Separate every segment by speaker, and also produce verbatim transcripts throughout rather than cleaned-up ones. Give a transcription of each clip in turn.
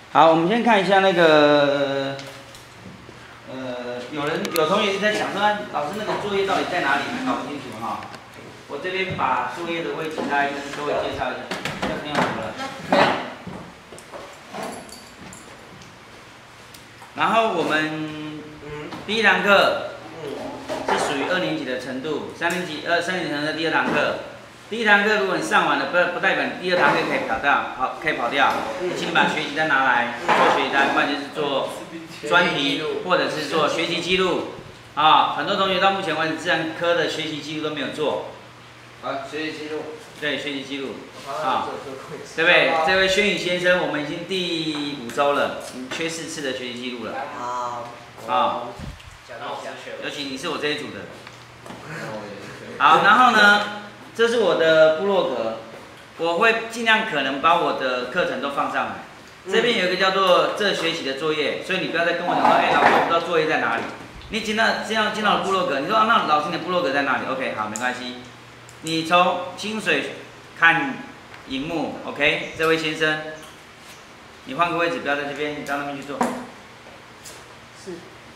Speaker 1: 好，我们先看一下那个，呃，有人有同学在想说，老师那个作业到底在哪里？还搞不清楚哈。我这边把作业的位置大概跟各位介绍一下，这样好了。然后我们第一堂课是属于二年级的程度，三年级呃三年级的第二堂课。第一堂课如果你上完了，不不代表你第二堂课可以跑掉，跑可以跑掉。请你把学习单拿来做学习单，不然就是做专题，或者是做学习记录。啊，很多同学到目前为止自然科的学习记录都没有做。
Speaker 2: 啊，学习记录。对，
Speaker 1: 学习记录。啊，对不对？这位轩宇先生，我们已经第五周了，你缺四次的学习记录了。
Speaker 2: 好。
Speaker 1: 啊。尤其你是我这一组的。好，然后呢？这是我的部落格，我会尽量可能把我的课程都放上来。这边有一个叫做这学期的作业，所以你不要再跟我讲说，哎，老师我不知道作业在哪里。你进到这样进到了部落格，你说、啊、那老师你的部落格在哪里 ？OK， 好，没关系。你从清水看荧幕 ，OK， 这位先生，你换个位置，不要在这边，你到那边去做。是。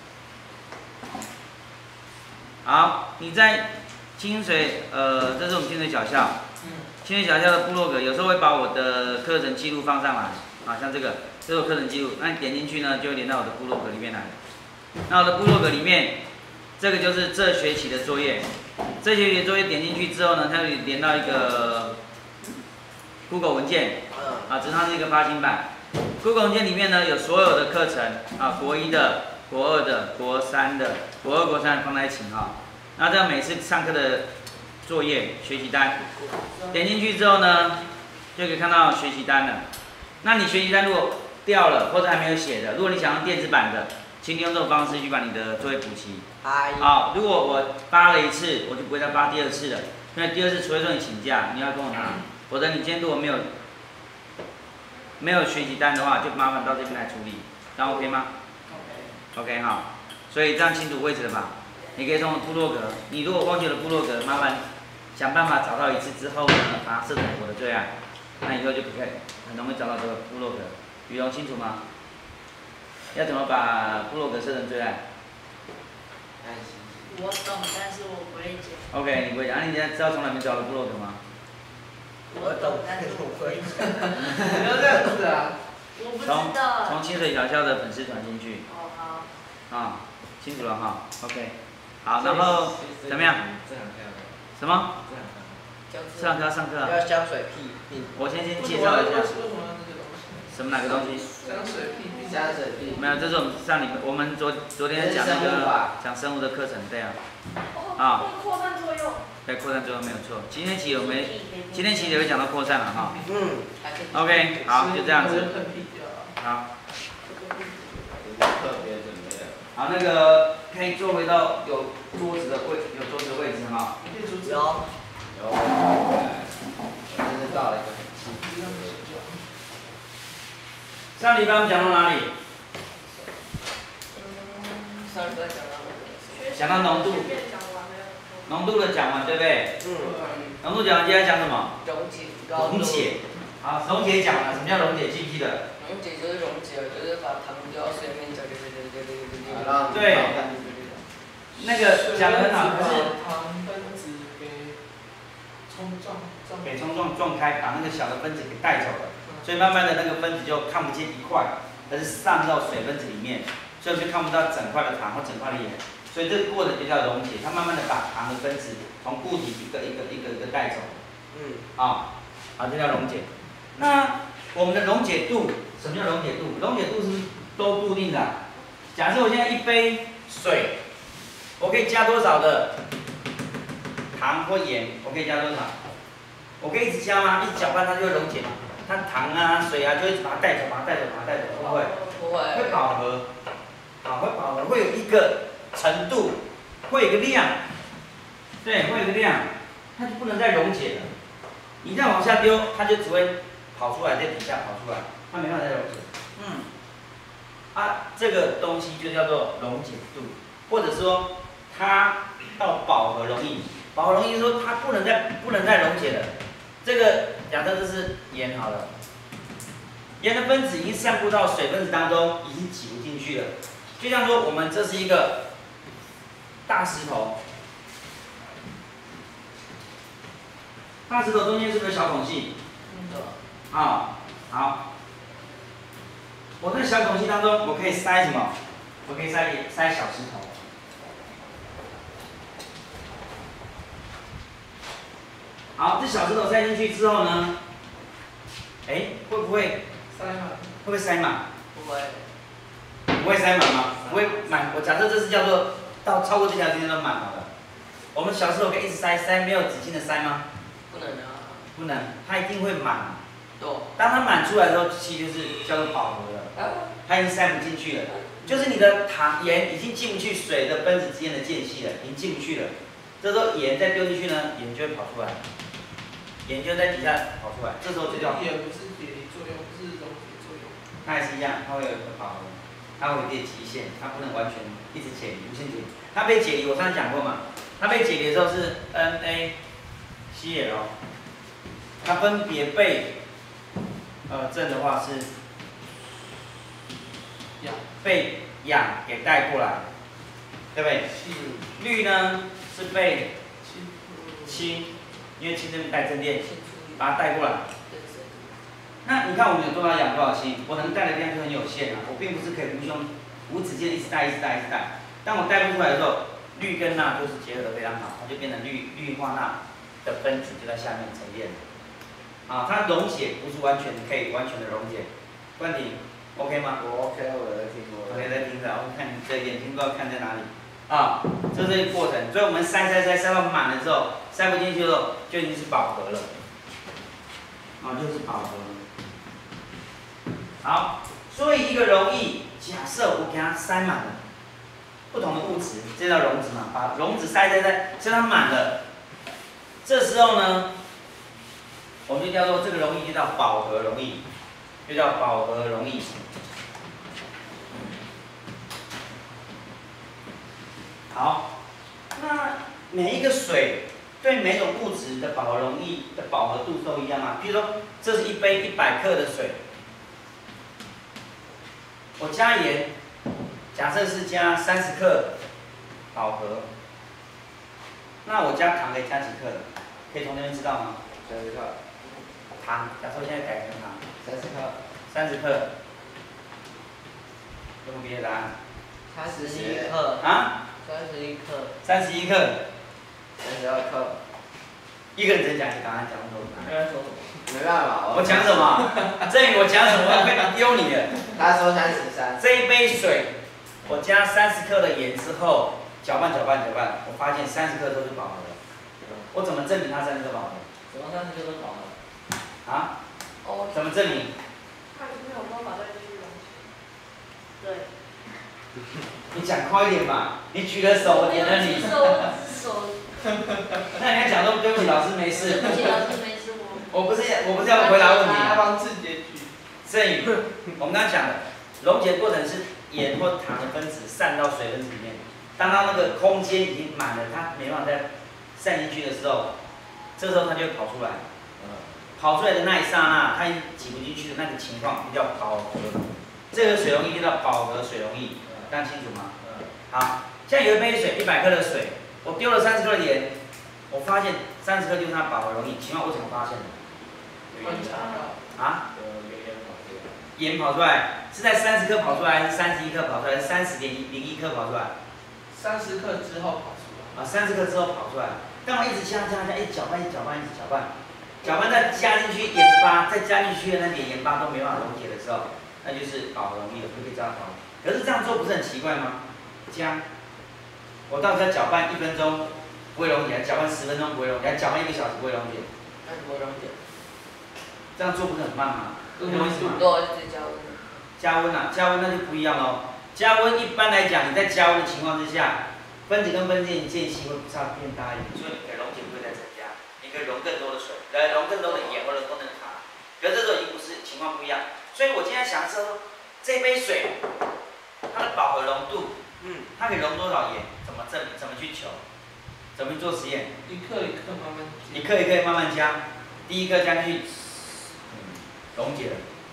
Speaker 1: 好，你在。清水，呃，这是我们清水小校。清水小校的部落格，有时候会把我的课程记录放上来，啊，像这个，这是课程记录，那你点进去呢，就会连到我的部落格里面来。那我的部落格里面，这个就是这学期的作业。这学期的作业点进去之后呢，它会连到一个 Google 文件，啊，只是它是一个发行版。Google 文件里面呢，有所有的课程，啊，国一的、国二的、国三的、国二、国三放在一起哈。那这样每次上课的作业学习单，点进去之后呢，就可以看到学习单了。那你学习单如果掉了或者还没有写的，如果你想用电子版的，请你用这种方式去把你的作业补齐。好，如果我发了一次，我就不会再发第二次了。因为第二次除非说你请假，你要跟我拿，否则你今天如果没有没有学习单的话，就麻烦到这边来处理，这样 OK 吗 ？OK 好，所以这样清楚位置了吧？你可以从部落格，你如果忘记了部落格，麻烦想办法找到一次之后呢，把它设成我的最爱，那以后就可以很容易找到这个部落格。雨龙清楚吗？要怎么把部落格设成最爱？
Speaker 3: 我懂，但是我不会讲。
Speaker 1: OK， 你不会讲，啊，你现在知道从哪边找的部落格吗？
Speaker 3: 我懂，但是我不会讲。
Speaker 2: 不要这样子啊！
Speaker 3: 我不知道。
Speaker 1: 从清水小校的粉丝团进去。
Speaker 3: 哦好。
Speaker 1: 啊，清楚了哈 ，OK。好，然后怎么样？什么？这堂课要上课啊？
Speaker 2: 要香水屁屁。
Speaker 1: 我先先介绍一下。什么哪个东西？
Speaker 2: 香水屁屁。香水屁。
Speaker 1: 没有，这是我们上礼拜我们昨昨天讲那个讲生物的课程，对啊。啊。
Speaker 3: 扩散作用。
Speaker 1: 对，扩散作用没有错。今天起有没？今天起也会讲到扩散了哈。
Speaker 2: 嗯。
Speaker 1: OK， 好，就这样子。好。
Speaker 2: 特别准备。
Speaker 1: 好，那个可以坐回到有桌子的位，有桌子的位置哈。
Speaker 2: 有。有。真是到了一个很刺激的位置。
Speaker 1: 上礼拜我们讲到哪里？
Speaker 3: 上礼拜讲到
Speaker 1: 讲到浓度。浓度的讲完对不对？嗯。浓度讲完，接下来讲什么？
Speaker 3: 溶解。
Speaker 1: 溶解。好，溶解讲了，什么叫溶解？记不记得？
Speaker 3: 溶解就是溶解，就是把糖丢到水面搅搅搅搅搅搅搅搅。
Speaker 1: 对，那个讲得很好，可是
Speaker 4: 糖分子给冲撞，
Speaker 1: 给冲撞撞开，把那个小的分子给带走了，所以慢慢的那个分子就看不见一块，而是散到水分子里面，所以就看不到整块的糖或整块的盐，所以这个过程就叫溶解，它慢慢的把糖的分子从固体一个一个一个一个带走，嗯，啊，好，这叫溶解。那我们的溶解度，什么叫溶解度？溶解度是不是都固定的？假设我现在一杯水，我可以加多少的糖或盐？我可以加多少？我可以一直加吗？一直搅拌它就会溶解嘛？它糖啊、水啊就会把它带走，把它带走，把它带走，会不会？
Speaker 3: 不会。
Speaker 1: 会饱和，好，会饱和，会有一个程度，会有一个量，对，会有一个量，它就不能再溶解了。你再往下丢，它就只会跑出来，在底下跑出来，它没办法再溶解。嗯。啊，这个东西就叫做溶解度，或者说它到饱和溶液。饱和溶液说它不能再不能再溶解了。这个假设这是盐好了， 盐的分子已经散布到水分子当中，已经挤不进去了。就像说，我们这是一个大石头，大石头中间是不是有小孔隙？啊、哦，好。我在小孔隙当中，我可以塞什么？我可以塞塞小石头。好，这小石头塞进去之后呢，哎，会不会
Speaker 4: 塞满？
Speaker 1: 会不会塞满？
Speaker 3: 不会。
Speaker 1: 不会塞满吗？不会满。我假设这是叫做到超过这条线都满好了。我们小石头可以一直塞，塞没有止境的塞吗？
Speaker 3: 不能啊。
Speaker 1: 不能，它一定会满。
Speaker 3: 对。
Speaker 1: 当它满出来的时候，其实就是叫做饱和了。
Speaker 3: 啊。
Speaker 1: 它已经塞不进去了，就是你的糖盐已经进不去水的分子之间的间隙了，已经进不去了。这时候盐再丢进去呢，盐就会跑出来。盐就在底下跑出来，这时候就叫
Speaker 4: 也不是解离作用，不是溶解作用。
Speaker 1: 它也是一样，它会有一个饱和，它会有一点极限，它不能完全一直解离，无限解离。它被解离，我上次讲过嘛，它被解离的时候是 N A C L， 它分别被呃正的话是
Speaker 4: 氧
Speaker 1: 被氧给带过来，对不对？氯呢是被氢。因为氢这边带正电，把它带过来。那你看我们有多少氧多少氢，我能带的量就很有限啊。我并不是可以无穷无止境一直带一直带一直带。当我带不出来的时候，氯跟钠就是结合的非常好，它就变成氯氯化钠的分子就在下面沉淀。啊，它溶解不是完全可以完全的溶解。冠廷 ，OK 吗？
Speaker 2: 我 OK，我在听我。
Speaker 1: OK， 在听着，我看你的眼睛不知道看在哪里。啊，这是一个过程，所以我们塞塞塞塞到满了之后，塞不进去的时候就已经是饱和了，啊，就是饱和了。好，所以一个溶液，假设我给它塞满了不同的物质，这叫溶质嘛，把溶质塞塞塞，塞它满了，这时候呢，我们就叫做这个溶液就叫饱和溶液，就叫饱和溶液。好，那每一个水对每种物质的饱和溶液的饱和度都一样啊。比如说，这是一杯一百克的水，我加盐，假设是加三十克饱和，那我加糖可以加几克？可以从这边知道吗？
Speaker 2: 三十克。
Speaker 1: 糖，假设我现在改成糖，
Speaker 2: 三十克。
Speaker 1: 三十克。有没有别的答案？
Speaker 3: 三十一克。
Speaker 1: 啊？
Speaker 3: 三十一克。
Speaker 1: 三十一克。
Speaker 2: 三十二克。
Speaker 1: 一个人只讲一个答案，讲不多。
Speaker 2: 没办法，
Speaker 1: 我讲什么？这里我讲什么？我会丢你的。
Speaker 2: 他说三十三。这
Speaker 1: 一杯水，我加三十克的盐之后，搅拌搅拌搅拌，我发现三十克都是饱和的。我怎么证明它三十克饱和？
Speaker 3: 怎么三十克都饱和？
Speaker 1: 啊？
Speaker 3: 哦。
Speaker 1: 怎么证明？
Speaker 5: 看没有办法再继续溶解。对。
Speaker 1: 你讲快一点嘛！你举了手，我点了你。
Speaker 5: 手。
Speaker 1: 那你要讲说对不起老师没事。
Speaker 5: 对不起老师没事我。
Speaker 1: 我不是我不是要回答问题。
Speaker 4: 他帮自己举。
Speaker 1: 振宇，我们刚刚讲的溶解过程是盐或糖的分子散到水分子里面，当它那个空间已经满了，它没办法再散进去的时候，这时候它就会跑出来。跑出来的那一刹那，它已经挤不进去的那个情况，就叫饱和。这个水溶液就叫饱和水溶液，这样清楚吗？好，现在有一杯水，一百克的水，我丢了三十克的盐，我发现三十克就是它饱和溶液，请问我怎么发现的？
Speaker 4: 观察到。
Speaker 1: 啊？盐跑出来是在三十克跑出来，还是三十一克跑出来，还是三十点零一克跑出来？
Speaker 4: 三十克之后跑出来。
Speaker 1: 啊，三十克之后跑出来。当我一直加加加，一直搅拌，一直搅拌，一直搅拌，搅拌再加进去盐巴，再加进去的那点盐巴都没办法溶解的时候，那就是饱和溶液了，就可以这样跑。可是这样做不是很奇怪吗？加，我到底要搅拌一分钟不会溶解，搅拌十分钟不会溶解，搅拌一个小时不会溶解？
Speaker 3: 那怎么溶解？
Speaker 1: 这样做不是很慢吗？
Speaker 4: 懂我意思吗？
Speaker 3: 对，就加温。
Speaker 1: 加温啊，加温那就不一样喽。加温一般来讲，你在加温的情况之下，分子跟分子间间隙会差变大一点，所以你的溶解不会再增加，你可以溶更多的水，来溶更多的盐或者更多的糖。可是这时候已经不是情况不一样，所以我今天想说，这杯水它的饱和溶度，嗯，它可以溶多少盐？怎么证明？怎么去求？怎么去做实验？
Speaker 4: 一克一克慢慢加。
Speaker 1: 一克一克慢慢加，第一克加进去，嗯，溶解了。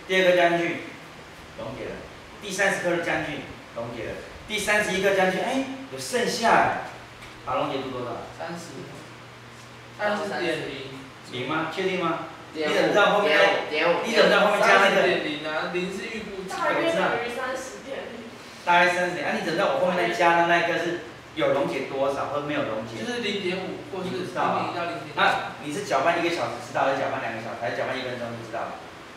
Speaker 1: 第二颗加进去，溶解了。第三十克加进去，溶解了。第三十一克加进去，哎，有剩下哎，好，溶解度多少？
Speaker 4: 三十，三十点零。
Speaker 1: 零吗？确定吗？你
Speaker 2: 点
Speaker 1: 怎么知道后面？
Speaker 2: 点五，
Speaker 1: 你怎么知道后面加那个？
Speaker 4: 点零啊，零是预估值。
Speaker 5: 大约等于三十点零。
Speaker 1: 大概三十点，啊，你怎么知道我后面再加的那一个是有溶解多少，或没有溶解？
Speaker 4: 就是零点五，或是零点一到零点一。
Speaker 1: 啊，你是搅拌一个小时知道，还是搅拌两个小时，还是搅拌一分钟就知道了？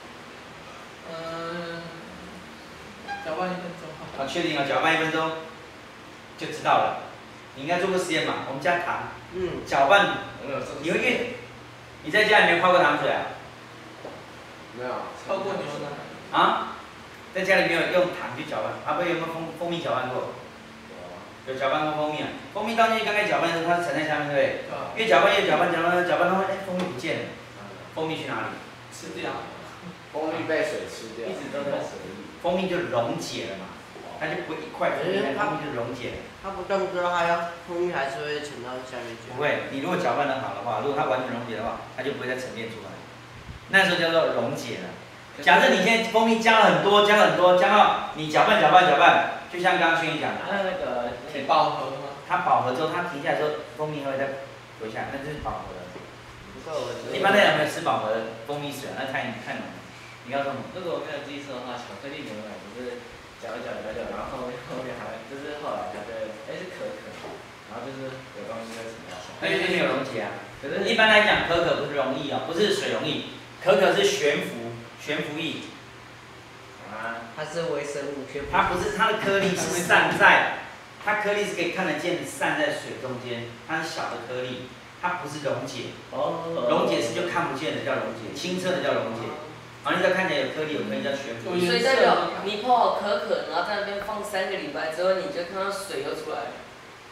Speaker 4: 嗯，搅拌一分钟。
Speaker 1: 啊，确定了，搅拌一分钟就知道了。你应该做过实验嘛？我们加糖，
Speaker 2: 嗯，
Speaker 1: 搅拌，你会越，你在家里没有泡过糖水啊？
Speaker 2: 没有，
Speaker 4: 超过牛奶。
Speaker 1: 啊？在家里没有用糖去搅拌，啊，不有没有蜂蜂蜜搅拌过？有搅拌过蜂蜜啊？蜂蜜倒进去刚开始搅拌的时候，它是沉在下面，对不对？越搅拌越搅拌，搅拌搅拌到哎，蜂蜜不见了，蜂蜜去哪里？
Speaker 4: 吃掉。
Speaker 2: 蜂蜜被水吃掉，
Speaker 6: 一直都在水里。
Speaker 1: 蜂蜜就溶解了嘛，它就不会一块蜂蜜，蜂蜜就溶解了。
Speaker 2: 它不动之后，它要蜂蜜还是会沉到下面去。
Speaker 1: 不会，你如果搅拌得好的话，如果它完全溶解的话，它就不会再沉淀出来。那时候叫做溶解了。假设你现在蜂蜜加了很多，加了很多，加到你搅拌搅拌搅拌，就像刚刚轩宇讲的，
Speaker 6: 那那个
Speaker 4: 挺饱和吗？
Speaker 1: 它饱和之后，它停下来之后，蜂蜜还会再回下来，那就是饱和了。
Speaker 2: 不够了。
Speaker 1: 一般来讲没有吃饱和的蜂蜜水，那太太浓了。你告诉我，
Speaker 6: 如果我没有记错的话，巧克力牛奶不是搅一搅搅一搅，然后后面后面还就是后来它就哎是可可，然后就是有东西在沉下去。
Speaker 1: 那就是没有溶解啊。
Speaker 6: 可是
Speaker 1: 一般来讲，可可不是溶液哦，不是水溶液，可可是悬浮悬浮液。
Speaker 6: 啊，
Speaker 2: 它是微生物，
Speaker 1: 它不是它的颗粒是散在，它颗粒是可以看得见的散在水中间，它是小的颗粒，它不是溶解。
Speaker 6: 哦，
Speaker 1: 溶解是就看不见的叫溶解，清澈的叫溶解。然后你只要看起来有颗粒有颗粒叫悬浮。
Speaker 3: 所以代表你泡好可可，然后在那边放三个礼拜之后，你就看到水又出来了。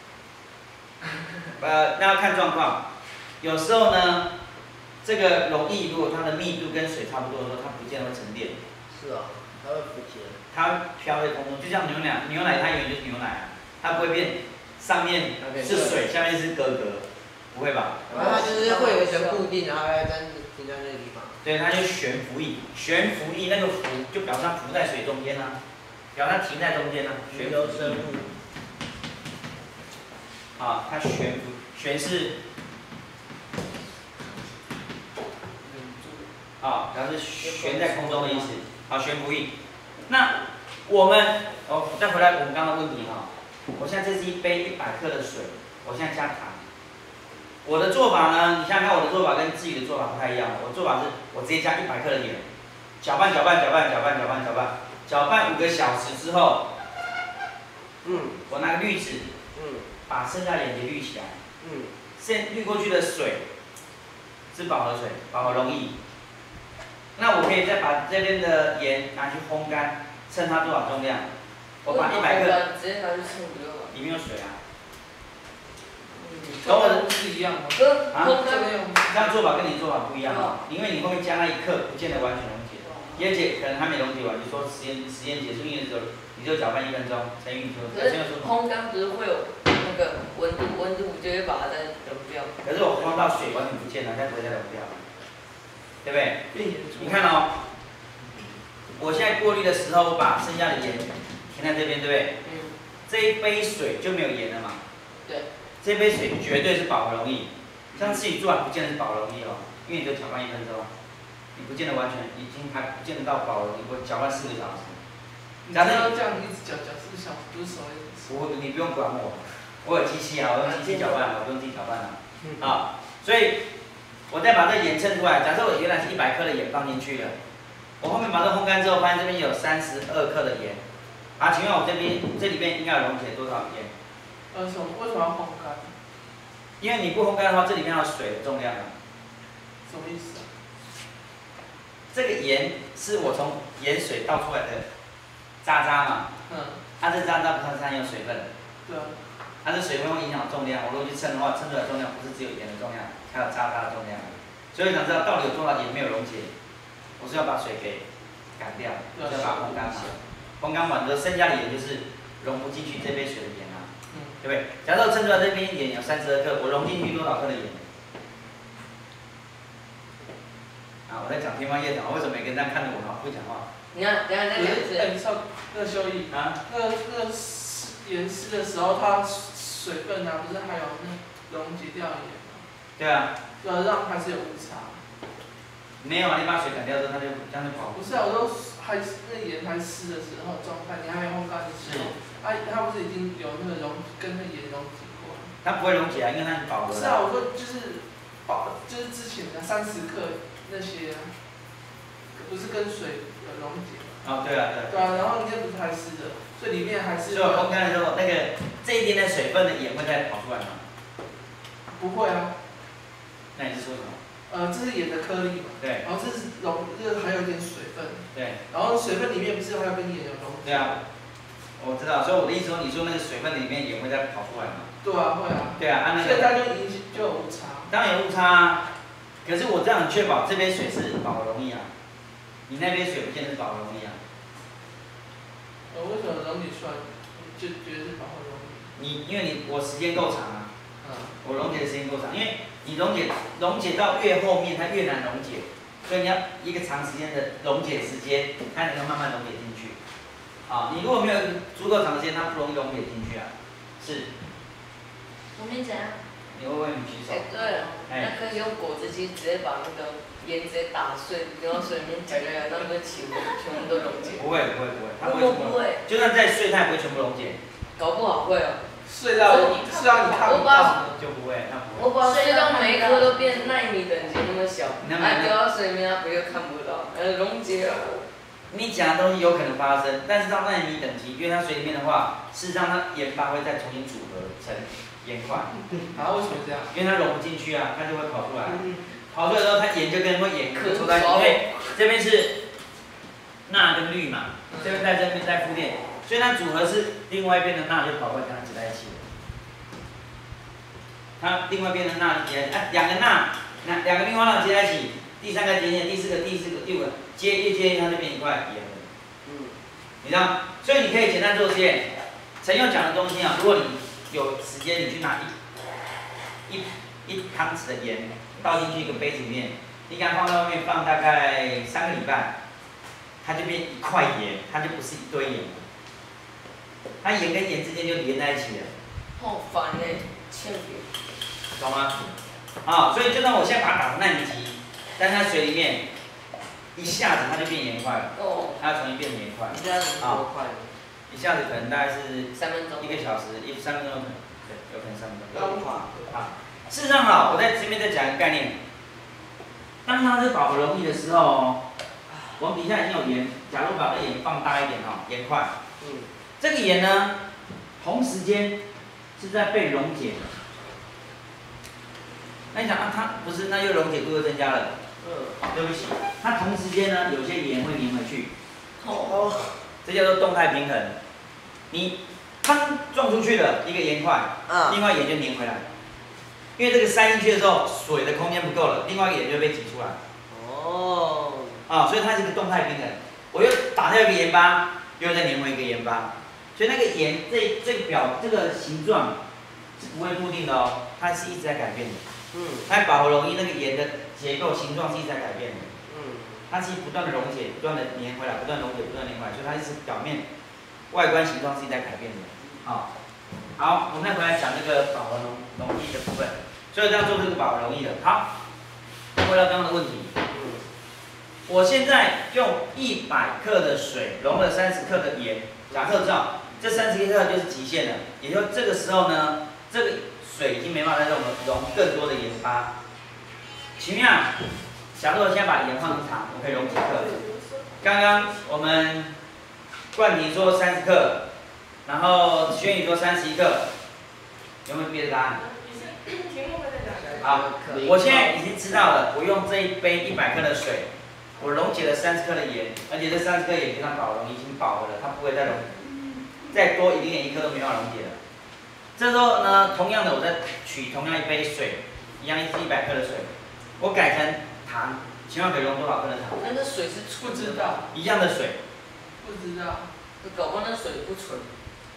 Speaker 1: 呃，那要看状况，有时候呢，这个溶液如果它的密度跟水差不多的时候，它不见得会沉淀。
Speaker 2: 是啊，它会浮起来。
Speaker 1: 它飘在空中，就像牛奶，牛奶它永远就是牛奶啊，它不会变，上面是水，下面是格格，不会吧？
Speaker 2: 然后它就是会有一层固定，然后要在停在那个地方。
Speaker 1: 对，它就悬浮液，悬浮液那个浮就表示它浮在水中间啊，表示它停在中间啊，悬浮液。啊，它悬浮，悬是啊，表示悬在空中的意思。好，悬浮液。那我们哦，再回来我们刚刚的问题哈，我现在这是一杯一百克的水，我现在加糖。我的做法呢，你想想看，我的做法跟志宇的做法不太一样。我的做法是，我直接加一百克的盐，搅拌搅拌搅拌搅拌搅拌搅拌，搅拌五个小时之后，
Speaker 2: 嗯，
Speaker 1: 我拿个滤纸，
Speaker 2: 嗯，
Speaker 1: 把剩下的盐给滤起来，
Speaker 2: 嗯，
Speaker 1: 现滤过去的水是饱和水，饱和溶液。那我可以再把这边的盐拿去烘干，称它多少重量。我把一百克，
Speaker 3: 直接拿去称不就好？
Speaker 1: 里面有水啊。
Speaker 4: 跟我的不是一样吗？
Speaker 3: 哥，
Speaker 1: 啊
Speaker 3: 烘干。
Speaker 1: 这样做法跟你做法不一样啊，因为你后面加那一克，不见得完全溶解，而且可能还没溶解完，你说时间时间结束，因为只有你就搅拌一分钟，陈宇说，
Speaker 3: 可是烘干不是会有那个温度，温度就会把它再溶掉。
Speaker 1: 可是我烘到水完全不见了，它不会再溶掉，对不对？你看哦，我现在过滤的时候，我把剩下的盐停在这边，对不对？
Speaker 3: 嗯。
Speaker 1: 这一杯水就没有盐了嘛？
Speaker 3: 对。
Speaker 1: 这杯水绝对是饱和溶液，像自己做完不见得是饱和溶液哦，因为你就搅拌一分钟，你不见得完全已经还不见得到饱和溶液，我搅拌四个小时。
Speaker 4: 你知道这样一直搅搅四个小时，不是手
Speaker 1: 我你不用管我，我有机器啊，我用机器搅拌，我不用自己搅拌了。啊，所以我再把这盐称出来，假设我原来是一百克的盐放进去了，我后面把它烘干之后，发现这边有三十二克的盐。啊，请问我这边这里面应该有溶解多少盐？
Speaker 4: 呃，什么？为什么要烘干？
Speaker 1: 因为你不烘干的话，这里面有水的重量啊。
Speaker 4: 什么意思啊？
Speaker 1: 这个盐是我从盐水倒出来的渣渣嘛。
Speaker 4: 嗯。
Speaker 1: 它、啊、这渣渣不是含有水分。
Speaker 4: 对啊。
Speaker 1: 它、啊、这水分会影响重量，我如果去称的话，称出来重量不是只有盐的重量，还有渣渣的重量。所以想知道到底有多少盐没有溶解，我是要把水给赶掉，我是要把它烘干嘛。烘干完之后，剩下的盐就是融不进去这杯水的盐啊，嗯、对不对？假设我称出来这边盐有三十二克，我融进去多少克的盐？啊， 啊，我在讲天方夜谭，为什么每个人这样看着我，然后不讲话？
Speaker 3: 你看，等下再讲一次。
Speaker 4: 哎，你上那个修义
Speaker 1: 啊？
Speaker 4: 那个那个盐湿的时候，它水分啊，不是还有那溶解掉盐吗？
Speaker 1: 对啊。
Speaker 4: 对啊，让还是有误差。
Speaker 1: 没有啊，你把水赶掉之后，它就这样就跑。
Speaker 4: 不是啊，我说还那盐还湿的时候状态，你还没烘干的时候，啊，它不是已经有那个溶跟那盐溶解过了？
Speaker 1: 它不会溶解啊，因为它是饱和的。
Speaker 4: 不是啊，我说就是饱，就是之前的三十克那些、啊，不是跟水有溶解吗？
Speaker 1: 哦，对啊，对啊。
Speaker 4: 对啊，然后你这不是还湿的，所以里面还是。
Speaker 1: 所以我烘干的时候，那个这一点点水分的盐会再跑出来吗？
Speaker 4: 不会啊。
Speaker 1: 那你是说什么？
Speaker 4: 呃，这是盐的颗粒嘛。
Speaker 1: 对。
Speaker 4: 然后这是溶，这个还有一点水分。
Speaker 1: 对。
Speaker 4: 然后水分里面不是还有跟盐有溶解？
Speaker 1: 对啊。我知道，所以我的意思说，你说那个水分里面盐会再跑出来吗？
Speaker 4: 对啊，会啊。
Speaker 1: 对啊，按那个。
Speaker 4: 所以它就影就有误差。
Speaker 1: 当然有误差啊，可是我这样确保这杯水是饱和溶液啊，你那杯水不见得是饱和溶液啊。
Speaker 4: 呃，为什么溶解出来就觉得是饱和溶液？
Speaker 1: 你因为你我时间够长啊。
Speaker 4: 嗯。
Speaker 1: 我溶解的时间够长，因为你溶解溶解到越后面，它越难溶解，所以你要一个长时间的溶解时间，它能够慢慢溶解进去。啊，你如果没有足够长时间，它不容易溶解进去啊。是。
Speaker 3: 我没怎样。
Speaker 1: 你会不会很举手？
Speaker 3: 哎，对了，那可以用果汁机直接把那个盐直接打碎，丢到水里面搅搅搅，那不是全部全部都溶解？
Speaker 1: 不会不会不会，它不会全部。
Speaker 3: 不会。
Speaker 1: 就算再碎，它也不会全部溶解。
Speaker 3: 搞不好会哦。
Speaker 4: 碎到碎到你看不到。
Speaker 1: 就不会，它不会。
Speaker 3: 我把碎到每一颗都变纳米等级那么小，哎，丢到水里面它不就看不到，呃，溶解了。
Speaker 1: 你讲的东西有可能发生，但是到纳米等级，因为它水里面的话，事实上它盐巴会再重新组合成盐块。
Speaker 4: 啊，为什么这样？
Speaker 1: 因为它融不进去啊，它就会跑出来。跑出来之后，它盐就跟会盐壳凑在一起，
Speaker 3: 可
Speaker 1: 因为这边是钠跟氯嘛，这边在这边在负电，所以它组合是另外一边的钠就跑过来跟它挤在一起了。它另外一边的钠就结在，哎，两个钠，两两个氯化钠结在一起，第三个结进，第四个、第四个、第五个接越接它就变一块盐了。嗯，你知道？所以你可以简单做实验。陈佑讲的东西啊，如果你有时间，你去拿一一一汤匙的盐倒进去一个杯子里面，你给它放在外面放大概三个礼拜，它就变一块盐，它就不是一堆盐了。它盐跟盐之间就连在一起了。
Speaker 3: 好烦呢，欠扁。
Speaker 1: 懂吗？啊，所以就算我现在把它打成纳米级，但是它水里面一下子它就变盐块了。哦。它要重新变成盐块。
Speaker 3: 一下子多快？
Speaker 1: 一下子可能大概是
Speaker 3: 三分钟。
Speaker 1: 一个小时，一三分钟可能，对，有可能三分钟。
Speaker 4: 刚化。
Speaker 1: 啊，事实上哈，我在这边再讲一个概念。当它是饱和溶液的时候，我们底下已经有盐，假如把这盐放大一点哈，盐块。嗯。这个盐呢，同时间是在被溶解的。那你想啊，它不是那又溶解度又增加了。嗯。对不起，它同时间呢，有些盐会粘回去。哦。这叫做动态平衡。你汤撞出去了一个盐块，嗯、另外盐就粘回来。因为这个塞进去的时候，水的空间不够了，另外一个盐就被挤出来。哦。啊，所以它是一个动态平衡。我又打掉一个盐巴，又再粘回一个盐巴，所以那个盐这这个表这个形状是不会固定的哦，它是一直在改变的。嗯。它饱和溶液那个盐的结构形状是一直在改变的。嗯。它是不断的溶解，不断的粘回来，不断溶解，不断粘回来，所以它是表面外观形状是一直在改变的。好，好，我们再回来讲这个饱和溶溶液的部分。所以这样做这个饱和溶液的。好，回到刚刚的问题。我现在用一百克的水溶了三十克的盐，假设这样，这三十克就是极限了。也就这个时候呢，这个水已经没办法再溶溶更多的盐巴。请问啊，假如我现在把盐换成糖，我可以溶几克？刚刚我们冠廷说三十克，然后轩宇说三十一克，有没有别的答案？好，我现在已经知道了，我用这一杯一百克的水，我溶解了三十克的盐，而且这三十克盐非常饱和，已经饱和了，它不会再溶，再多一点点一克都没办法溶解了。这时候呢，同样的，我再取同样一杯水，一样是一百克的水，我改成糖，请问可以溶多少克的糖？
Speaker 3: 那个水是
Speaker 4: 不知道。
Speaker 1: 一样的水。
Speaker 4: 不知道。
Speaker 3: 搞不好那水不纯。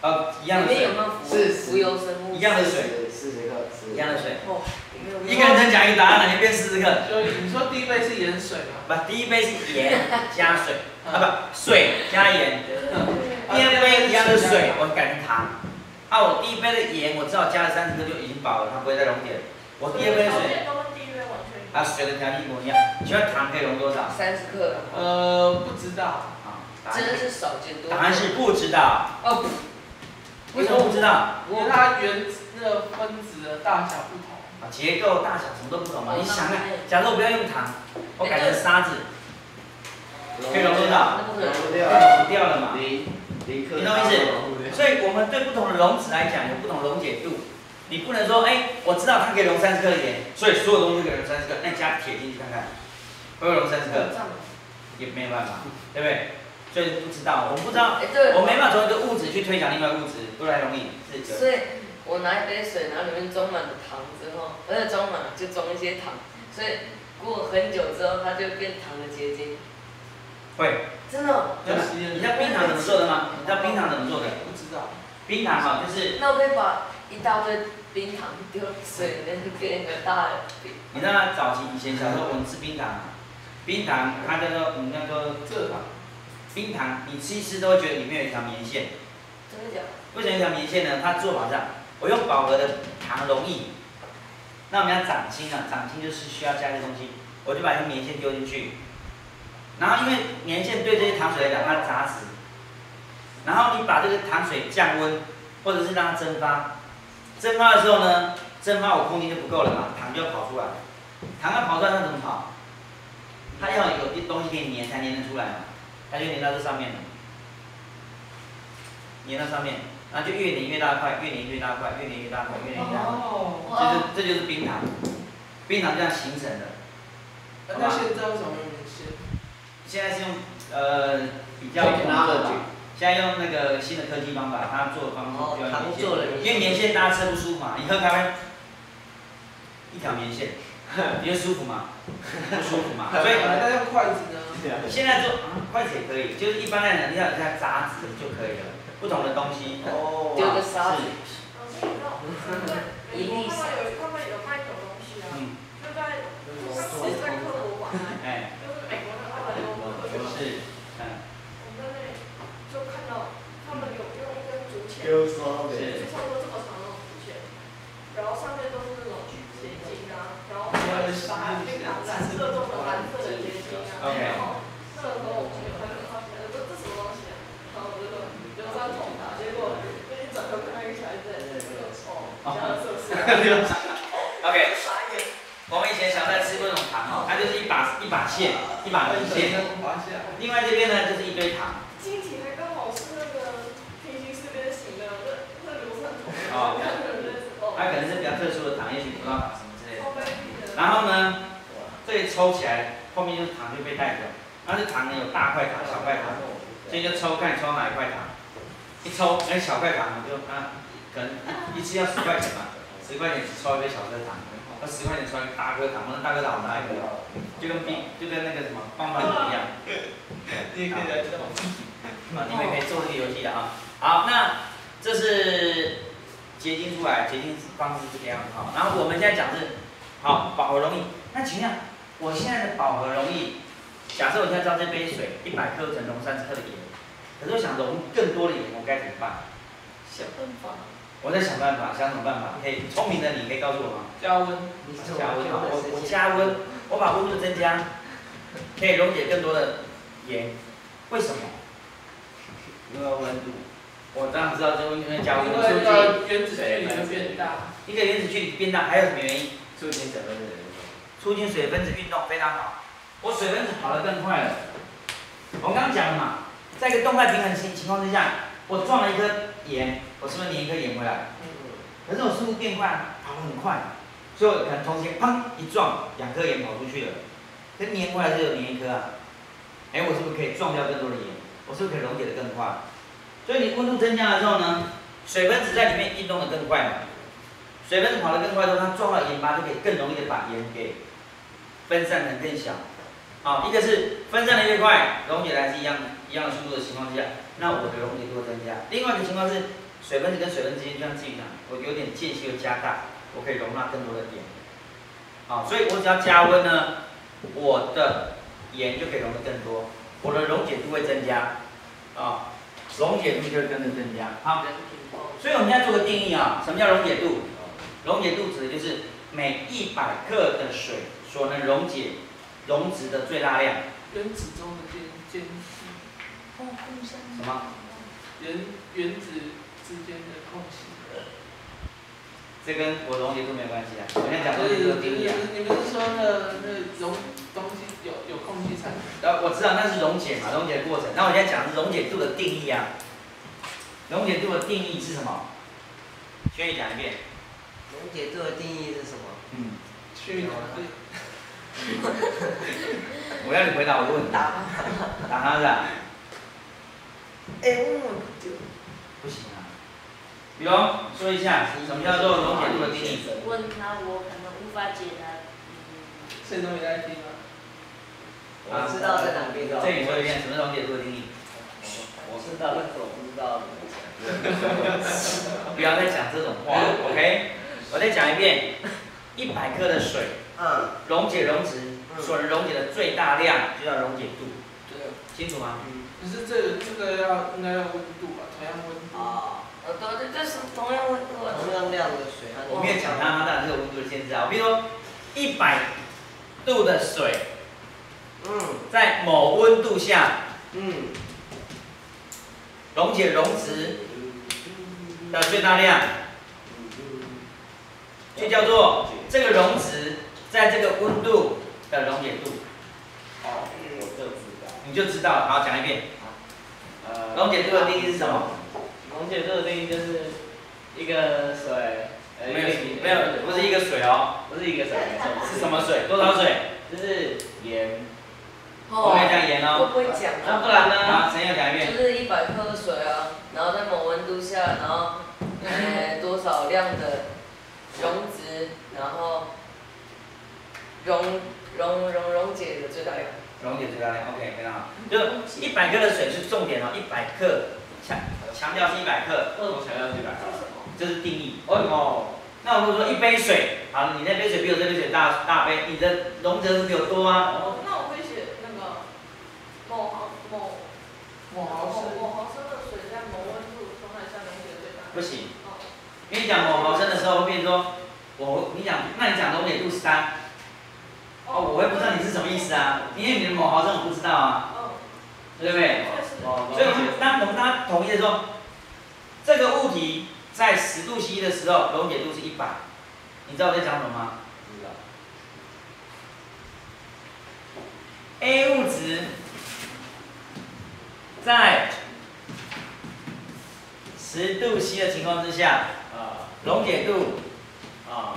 Speaker 1: 呃，一样的水
Speaker 3: 里面有，没有浮
Speaker 2: 是
Speaker 3: 浮游生物？
Speaker 1: 一样的水，
Speaker 2: 四十克，
Speaker 1: 一样的水。
Speaker 3: 哦，里面有没有
Speaker 1: 一个人只能讲一个答案了，你变四十克。
Speaker 4: 所以你说第一杯是盐水嘛？
Speaker 1: 不，第一杯是盐加水，啊不，水加盐。第二杯一样的水，我改成糖。啊，我第一杯的盐我知道加了三十克就已经饱了，它不会再溶解。我第二杯水，
Speaker 5: 都跟第一杯完全一样。
Speaker 1: 啊，水的条件一模一样。请问糖可以溶多少？
Speaker 3: 三十克，
Speaker 4: 呃，不知道。
Speaker 1: 啊，答案
Speaker 3: 真的是少见多。
Speaker 1: 答案是不知道。
Speaker 3: 哦，
Speaker 1: 为什么不知道？
Speaker 4: 因为它原那个分子的大小不同。
Speaker 1: 啊，结构、大小什么都不同嘛。
Speaker 3: 哦
Speaker 1: 你想看
Speaker 3: 那，
Speaker 1: 假如我不要用糖，我改成沙子，可以溶多少？
Speaker 3: 那不可能。
Speaker 2: 不掉，
Speaker 1: 溶掉了嘛。
Speaker 2: 零零克。
Speaker 1: 你懂我意思？所以我们对不同的溶质来讲有不同的溶解度。你不能说，哎、我知道它可以溶三十克的盐，所以所有东西都可以溶三十克，那你加铁进去看看，会不会溶三十克？也没有办法，对不对？所以不知道，我们不知道，
Speaker 3: 哎，对。
Speaker 1: 我没办法从一个物质去推想另外一个物质，不太容易。是九。
Speaker 3: 所以我拿一杯水，然后里面装满了糖之后，而且装满了就装一些糖，所以过很久之后，它就变糖的结晶。
Speaker 1: 会。
Speaker 3: 真的哦？
Speaker 1: 真的。你知道冰糖怎么做的吗？你知道冰糖怎么做的？
Speaker 4: 不知道。
Speaker 1: 冰糖哈，就是
Speaker 3: 那我可以把一大堆冰糖丢水里面，变一个大的冰。
Speaker 1: 你知道他早期以前小时候我们吃冰糖，冰糖它叫做我们叫做
Speaker 4: 蔗糖。
Speaker 1: 冰糖，你吃一吃都会觉得里面有一条棉线。
Speaker 3: 真的假的？
Speaker 1: 为什么有一条棉线呢？它做法这样，我用饱和的糖溶液，那我们要长青啊，长青就是需要加一些东西，我就把这棉线丢进去，然后因为棉线对这些糖水来讲它杂质，然后你把这个糖水降温，或者是让它蒸发，蒸发的时候呢，蒸发我空气就不够了嘛，糖就要跑出来，糖要跑出来它怎么跑？它要有些东西可以粘才粘得出来嘛，它就粘到这上面了。粘到上面，然后就越粘越大块，越粘越大块，越粘越大块，越粘越大块。
Speaker 4: 哦。
Speaker 1: 这就这就是冰糖，冰糖这样形成的。
Speaker 4: 那现在为什么没有棉线？
Speaker 1: 现在是用呃比较现在用那个新的科技方法，它做的方式比较棉线，因为棉线大家吃不舒服嘛，你喝咖啡一条棉线，你会舒服吗？不舒服嘛，所以
Speaker 4: 那用筷子呢？
Speaker 1: 现在做啊筷子也可以，就是一般来讲你要有下杂质就可以了。不同的东西，
Speaker 2: 哦，
Speaker 3: 丢个沙子。
Speaker 5: 老师，你知道，对，英国他们有他们有卖一种东西啊，就在他们是在科罗馆，
Speaker 1: 哎，
Speaker 5: 就是美国的他们有科学
Speaker 1: 是，嗯，
Speaker 5: 我们在那里就看到他们有用一根竹签，
Speaker 2: 就是说，
Speaker 5: 就差不多这么长那种竹签，然后上面都是那种结晶啊，然后把冰糖染色中的蓝色的结晶啊，然后那个时候我们有很好奇，这这什么东西啊？然后我就说硫酸铜啊，结果一转头看一起来在那个哦，加了色素。
Speaker 1: OK， 我们以前小在吃过那种糖哦，它就是一把一把线，一把米线。另外这边呢就是一堆糖。
Speaker 5: 晶体还刚好是那个平行四边形的，那那硫酸铜。
Speaker 1: 哦。它可能是比较特殊的糖，也许葡萄糖什么之类的。然后呢，这里抽起来，后面就是糖就被带走。那这糖呢有大块糖、小块糖，所以就抽看抽哪一块糖。一抽，哎，小块糖就啊，可能一一次要十块钱嘛，十块钱只抽一杯小颗糖，那十块钱抽一个大颗糖，那大颗糖我拿一个，就跟冰，就跟那个什么棒棒糖一样。
Speaker 4: 你也可以来这种。
Speaker 1: 啊，你们可以做这个游戏的啊。好，那这是结晶出来，结晶方式是这个样子哈。然后我们现在讲是，好，饱和溶液。那请问，我现在的饱和溶液，假设我现在知道这杯水一百克乘溶三十克的盐。可是我想溶更多的盐，我该怎么办？
Speaker 3: 想办法。
Speaker 1: 我在想办法，想什么办法？可以，聪明的你可以告诉我吗？
Speaker 4: 加温。
Speaker 1: 加温，我我加温，我把温度增加，可以溶解更多的盐。为什么？因为温度。我当然知道，就因为加温，
Speaker 4: 因为那原子距离会变大。
Speaker 1: 一个原子距离变大，还有什么原因？
Speaker 2: 促进水分子运动。
Speaker 1: 促进水分子运动非常好。我水分子跑得更快了。我刚刚讲了嘛。在一个动态平衡情情况之下，我撞了一颗盐，我是不是粘一颗盐回来？可是我速度变快，跑得很快，所以我可能同时砰一撞，两颗盐跑出去了，可是粘回来只有粘一颗啊。哎，我是不是可以撞掉更多的盐？我是不是可以溶解得更快？所以你温度增加的时候呢，水分子在里面运动得更快嘛。水分子跑得更快之后，它撞到盐巴就可以更容易的把盐给分散成更小。好，一个是分散的越快，溶解的还是一样一样的速度的情况之下，那我的溶解度会增加。另外一个情况是， 水分子跟水分之间就像聚糖，我有点间隙的加大，我可以容纳更多的碘。好，所以我只要加温呢，我的盐就可以溶得更多，我的溶解度会增加，啊，溶解度就会跟着增加。好，所以我们现在做个定义啊，什么叫溶解度？溶解度指的就是每一百克的水所能溶解溶质的最大量。
Speaker 4: 原子中的间间隙。
Speaker 1: 什么？
Speaker 4: 原原子之间的空隙。
Speaker 1: 这跟我溶解度没有关系啊，我现在讲溶
Speaker 4: 就是
Speaker 1: 解度的定义啊。
Speaker 4: 你不是说那那溶东西有有空气产生？
Speaker 1: 呃，我知道那是溶解嘛，溶解的过程。那我现在讲的是溶解度的定义啊。溶解度的定义是什么？轩宇讲一遍。
Speaker 2: 溶解度的定义是什么？
Speaker 1: 嗯。
Speaker 4: 轩宇讲对。
Speaker 1: 我要你回答我的问题。打打他是吧？
Speaker 3: 哎，我问不对。
Speaker 1: 不行啊。比如说一下，什么叫做溶解度的定义？
Speaker 5: 问他，我可能无法解答。
Speaker 4: 谁都没在听吗？
Speaker 2: 我知道在哪边。
Speaker 1: 这里说一遍，什么是溶解度的定义？
Speaker 2: 我知道，但是我不知道。
Speaker 1: 不要再讲这种话 ，OK？ 我再讲一遍，一百克的水，
Speaker 2: 嗯，
Speaker 1: 溶解溶质所能溶解的最大量就叫溶解度，
Speaker 4: 对。
Speaker 1: 清楚吗？
Speaker 4: 嗯。可是这个这个要应该要温度吧，同样温度。
Speaker 2: 啊。
Speaker 3: 呃，对对，这是同样温度啊。
Speaker 2: 同样量的水，
Speaker 1: 我没有讲它，它当然是有温度的限制啊。比如说，一百度的水，
Speaker 2: 嗯，
Speaker 1: 在某温度下，
Speaker 2: 嗯，
Speaker 1: 溶解溶质的最大量，就叫做这个溶质在这个温度的溶解度。
Speaker 6: 哦，我就知道。
Speaker 1: 你就知道了。好，讲一遍。
Speaker 6: 呃，
Speaker 1: 溶解度的定义是什么？
Speaker 6: 溶解度的定义就是一个水，呃，
Speaker 1: 没有没有，不是一个水哦，
Speaker 6: 不是一个水，没错。
Speaker 1: 是什么水？多少水？
Speaker 6: 就是盐。
Speaker 1: 我没有讲盐哦。
Speaker 3: 我不会讲
Speaker 6: 那不然呢？
Speaker 1: 啊，谁要讲一遍？
Speaker 3: 就是一百克水啊，然后在某温度下，然后呃多少量的溶质，然后溶溶溶溶解的最大量。
Speaker 1: 溶解最大量 ，OK， 非常好。就一百克的水是重点哦，一百克强强调是一百克。
Speaker 6: 为什么强调是一百克？
Speaker 1: 这是定义。
Speaker 6: 哦。
Speaker 1: 那我如果说一杯水，好，你那杯水比我这杯水大大杯，你的溶质是比我多啊。
Speaker 5: 那我会写那个某毫某
Speaker 4: 某毫升
Speaker 5: 某毫升的水在某温度状态下溶解最大。
Speaker 1: 不行。因为你讲某毫升的时候，会变成说，我你讲，那你讲溶解度三，哦，我会不知道你是什么意思啊，因为你的某毫升我不知道啊，
Speaker 5: 嗯，
Speaker 1: 对不对？
Speaker 6: 哦。
Speaker 1: 所以我们当我们大家同意的说，这个物体在十度 C 的时候，溶解度是一百，你知道我在讲什么吗？
Speaker 6: 知道。
Speaker 1: A 物质在十度 C 的情况之下，
Speaker 6: 啊，
Speaker 1: 溶解度
Speaker 6: 啊，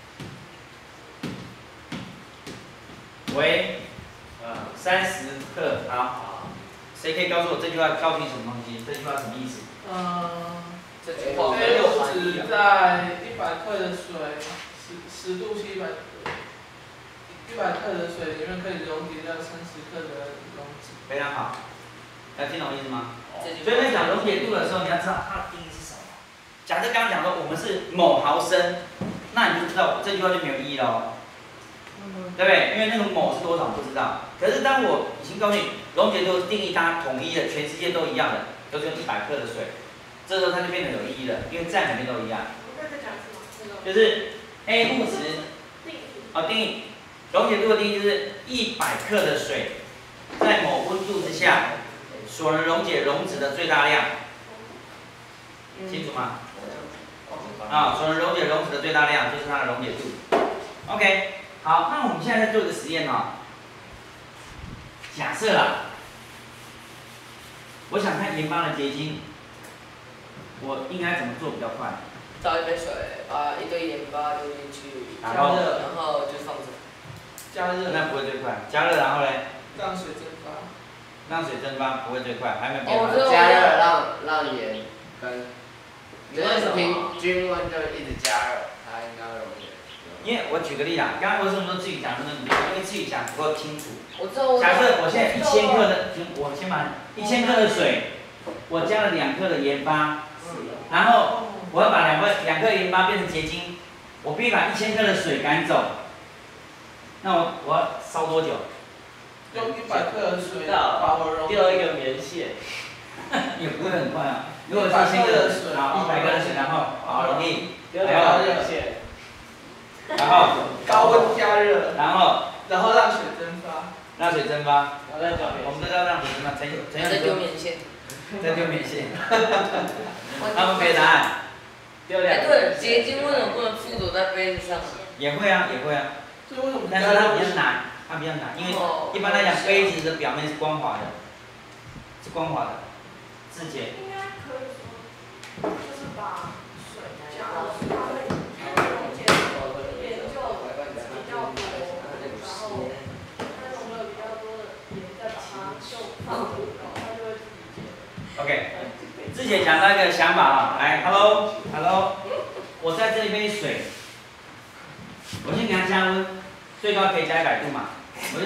Speaker 1: 为
Speaker 6: 啊，
Speaker 1: 三十克。好，谁可以告诉我这句话告诉你什么东西？这句话什么意思？
Speaker 4: 嗯。
Speaker 3: 这句话没
Speaker 4: A
Speaker 3: 有
Speaker 4: 物
Speaker 3: 含义啊。
Speaker 4: 质在一百克的水，十十度 C 一百一百克的水里面可以溶解掉三十克的溶质。
Speaker 1: 非常好，要听懂意思吗？
Speaker 3: 这句话
Speaker 1: 所以在讲溶解度的时候，你要知道它的定义是什么。假设刚刚讲说我们是某毫升，那你就知道这句话就没有意义了哦，对不对？因为那个某是多少不知道。可是当我已经告诉你溶解度定义它统一的，全世界都一样的，都是用一百克的水，这时候它就变得有意义了，因为在里面都一样。
Speaker 5: 我再讲一次吗？
Speaker 1: 就是 A 物质，好定义，溶解度的定义就是一百克的水，在某温度之下，所能溶解溶质的最大量，清楚吗？啊，所能溶解溶质的最大量就是它的溶解度。OK， 好，那我们现在在做一个实验哦。假设啦，我想看盐巴的结晶，我应该怎么做比较快？
Speaker 3: 倒一杯水，把一堆盐巴丢进去，
Speaker 1: 然后
Speaker 3: 然后就放着。
Speaker 4: 加热。
Speaker 1: 那不会最快。加热然后嘞？
Speaker 4: 让水蒸发。
Speaker 1: 让水蒸发不会最快，还没有变化。
Speaker 2: 加热让让盐跟，就是平均温就一直加热，它应该会溶解。
Speaker 1: 因为我举个例子啊，刚刚为什么说自己讲的那么多？因为自己讲不够清楚。
Speaker 3: 我知道。
Speaker 1: 假设我现在一千克的，我先把一千克的水，我加了两克的盐巴， 然后我要把两块两克盐巴变成结晶，我必须把一千克的水赶走。那我我要烧多久？
Speaker 4: 用一百克的水把我溶
Speaker 6: 掉一个棉线，
Speaker 1: 也不会很快啊。如果是一千克的水，然后一百克的水，然后好容易，
Speaker 6: 丢两个棉线，
Speaker 1: 然后
Speaker 4: 高温加热，
Speaker 1: 然后
Speaker 4: 然后让水蒸发，
Speaker 1: 让水蒸发。
Speaker 6: 然后再丢棉
Speaker 1: 我们都要让水蒸发，陈陈
Speaker 3: 再
Speaker 1: 永说
Speaker 3: 丢棉线。
Speaker 1: 再丢棉线。他们给答案。
Speaker 6: 丢两
Speaker 3: 哎，对，结晶为什么不能附着在杯子上？
Speaker 1: 也会啊，也会啊。
Speaker 4: 所以为什么
Speaker 1: 但是它比较难，它比较难，因为一般来讲杯子的表面是光滑的，是光滑的。志杰。
Speaker 5: 应该可以说，就是把水加入它会溶解研究比较多，然后它融了比较多的盐，再把它就放入，然后它就会自己结。
Speaker 1: OK， 志杰讲到一个想法啊，来 ，Hello Hello， 我在这一杯水，我先给它加温，最高可以加一百度嘛，我就，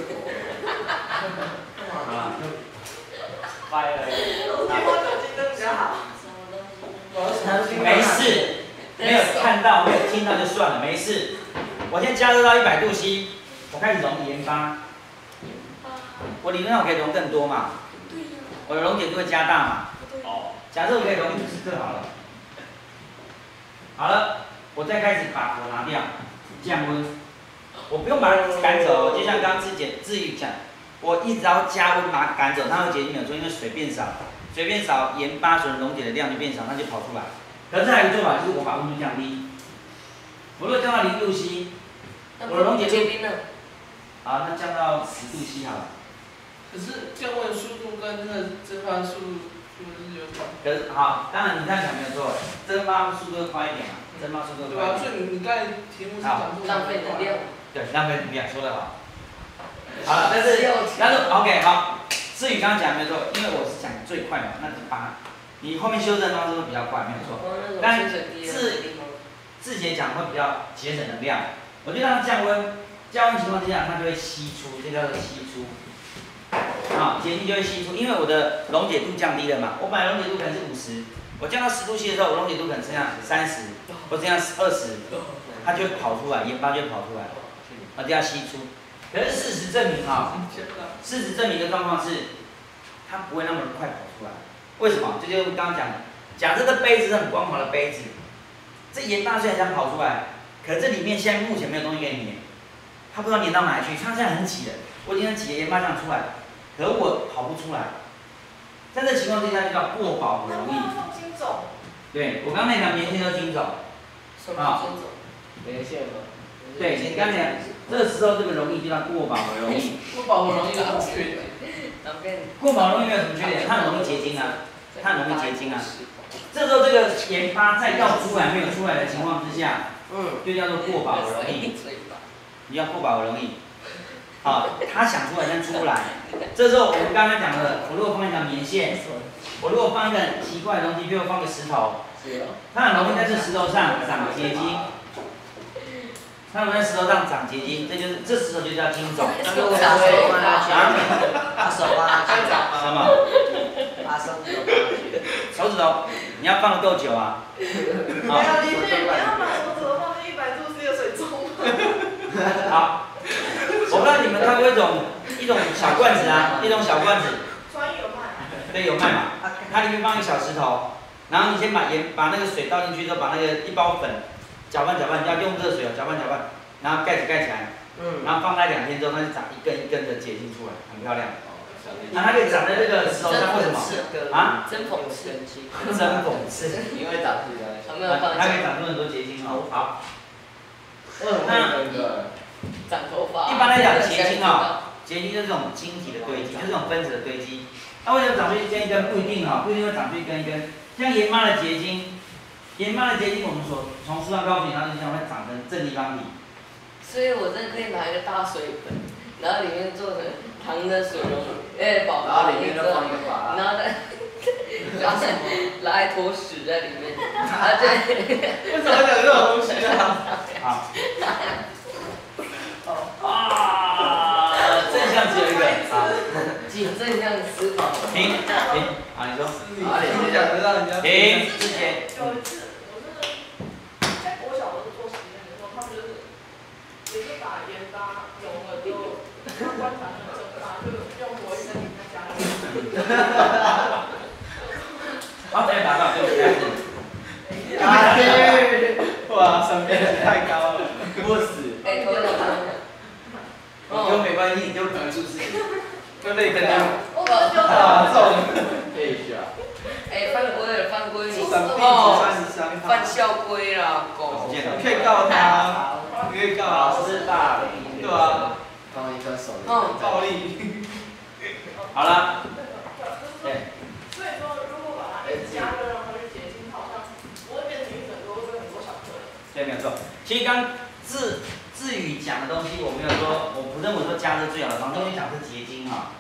Speaker 1: 啊，
Speaker 6: 坏了，
Speaker 5: 我提过酒精灯比较好。
Speaker 1: 没事，没有看到没有听到就算了，没事。我先加热到一百度 C， 我开始溶盐巴，我理论上我可以溶更多嘛，我的溶解度会加大嘛。哦，假设我可以溶五十克好了，好了，我再开始把火拿掉，降温，我不用把它赶走，就像刚刚志姐志宇讲，我一直要加温把它赶走，它会结晶没有错，因为水变少，水变少，盐巴所溶解的量就变少，它就跑出来。可是还有一个做法就是我把温度降低，我如果降到零度 C， 我的溶解度，好，那降到十度 C 好了。
Speaker 4: 可是降温速度跟那个蒸发速度是不是有关？
Speaker 1: 可是好，当然你这样讲没有错，蒸发速度会快一点嘛，蒸发速度会
Speaker 4: 对啊，
Speaker 1: 快一点。
Speaker 4: 所以你你刚才题目是讲说
Speaker 3: 浪费能量。
Speaker 1: 对，浪费能量，说得好。好了，但是但是 OK 好，至于刚刚讲没有错，因为我是讲最快嘛，那就把你后面修正的方式会比较快，没有错。但自自己讲会比较节省能量，我就让它降温，降温情况之下它就会析出，这叫做析出。啊，结晶就会析出，因为我的溶解度降低了嘛，我本来溶解度可能是五十，我降到十度 C 的时候，我溶解度可能剩下三十，或剩下二十，它就会跑出来，盐巴就会跑出来，它就要析出。可是事实证明啊，事实证明的状况是，它不会那么快跑出来。为什么？这就是刚刚讲的，假设这杯子是很光滑的杯子，这盐巴虽然想跑出来，可是这里面现在目前没有东西给你粘，它不知道粘到哪里去，它现在很挤的，我已经很挤的盐巴这样出来了。可我跑不出来，在这情况之下就叫过饱和溶液。
Speaker 5: 放金种。
Speaker 1: 对，我刚才讲棉线都金种。
Speaker 3: 什么金种？
Speaker 6: 棉线吗？
Speaker 1: 对，你刚才讲，这个时候这个溶液就叫过饱和溶液。
Speaker 4: 过饱和溶液有什么缺点？
Speaker 1: 过饱和溶液没有什么缺点，它很容易结晶啊，它很容易结晶啊。这时候这个盐巴再倒出来没有出来的情况之下，嗯，就叫做过饱和溶液。你要过饱和溶液。啊，它想出来但出不来。这时候我们刚才讲的，我如果放一条棉线，我如果放一个很奇怪的东西，比如放个石头，它很容易在这石头上长结晶。它容易在石头上长结晶，这就是这石头就叫金种。
Speaker 2: 那如果把手放下去，把手放下去，
Speaker 1: 什么？
Speaker 2: 把手指头放下去。
Speaker 1: 手指头，你要放得够久啊。
Speaker 5: 没有，你是你要把手指头放进一百度 C 的水中吗？
Speaker 1: 好。我不知道你们看过一种一种小罐子啊，一种小罐子，
Speaker 5: 专业有卖。
Speaker 1: 对，有卖嘛。它里面放一个小石头，然后你先把盐把那个水倒进去之后，把那个一包粉搅拌搅拌，要用热水哦，搅拌搅拌，然后盖子盖起来，嗯，然后放在两天之后，它就长一根一根的结晶出来，很漂亮。那它可以长在这个石头上，为什么？啊？
Speaker 3: 针缝刺。
Speaker 1: 针缝刺。
Speaker 2: 因为长出来。
Speaker 1: 它可以长出很多结晶哦。好。
Speaker 2: 那。
Speaker 3: 长头发。
Speaker 1: 一般来讲，结晶哦，结晶就是这种晶体的堆积，就是这种分子的堆积。那为什么长出一根一根？不一定哦，不一定会长出一根一根。像盐巴的结晶，盐巴的结晶，我们所从书上告诉你，它就像会长成正立方体。
Speaker 3: 所以我真的可以拿一个大水盆，然后里面做成糖的水溶，哎，宝宝里面放一个把，然后再拉什么，拉一坨屎在里面，啊对。
Speaker 4: 为什么讲这种东西啊？
Speaker 1: 好。啊，正向只有一个啊。
Speaker 3: 谨慎这样思考。
Speaker 1: 停停，好，你说。
Speaker 4: 哪里不讲的让人家
Speaker 1: 停，之前。
Speaker 5: 有一次，我是在国小的时候做实验的时候，他们就是也是把盐巴融了之后，他观察那个蒸发，就用火一生在加热。
Speaker 1: 好，再打到对不对？
Speaker 2: 啊对，
Speaker 4: 哇，上面太高了，
Speaker 2: 不死。
Speaker 3: 哎，头等
Speaker 1: 你丢没关系，你丢可能出事。
Speaker 4: 会被跟掉。
Speaker 5: 我可能就
Speaker 4: 啊，这种
Speaker 2: 可以学啊。
Speaker 3: 哎，犯规了，犯规！
Speaker 4: 闪避
Speaker 3: 哦，
Speaker 4: 三十三
Speaker 3: 犯校规啦，狗。
Speaker 4: 你可以告他，你可以告
Speaker 2: 老
Speaker 4: 他。
Speaker 2: 师霸凌。
Speaker 4: 对啊。
Speaker 2: 放一颗手。
Speaker 3: 嗯，
Speaker 4: 暴力。
Speaker 1: 好了。对。
Speaker 5: 所以说，如果把它一直加热让它去结晶，好像不会变成一整个，会变很多小颗。
Speaker 1: 对，没有错。其实刚自自语讲的东西，我没有说，我不认为说加热最好的方式，因为讲是结晶哈。